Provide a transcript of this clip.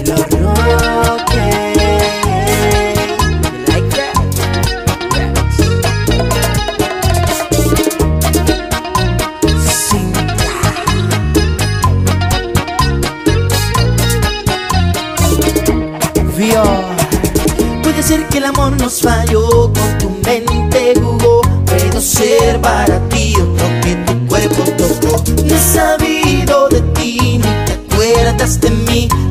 los roques. Like that. Cynthia. Puede ser que el amor nos falló, con tu mente jugó. Puedo ser para ti otro que tu cuerpo tocó. No he sabido de ti, ni te acuerdas de mí.